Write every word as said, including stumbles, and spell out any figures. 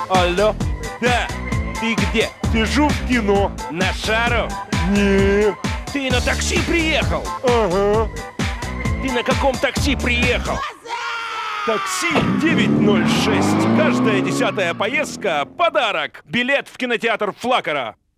Алло? Да. Ты где? Сижу в кино. На шару? Нет. Ты на такси приехал? Ага. Ты на каком такси приехал? Такси девять ноль шесть. Каждая десятая поездка – подарок. Билет в кинотеатр Флакера.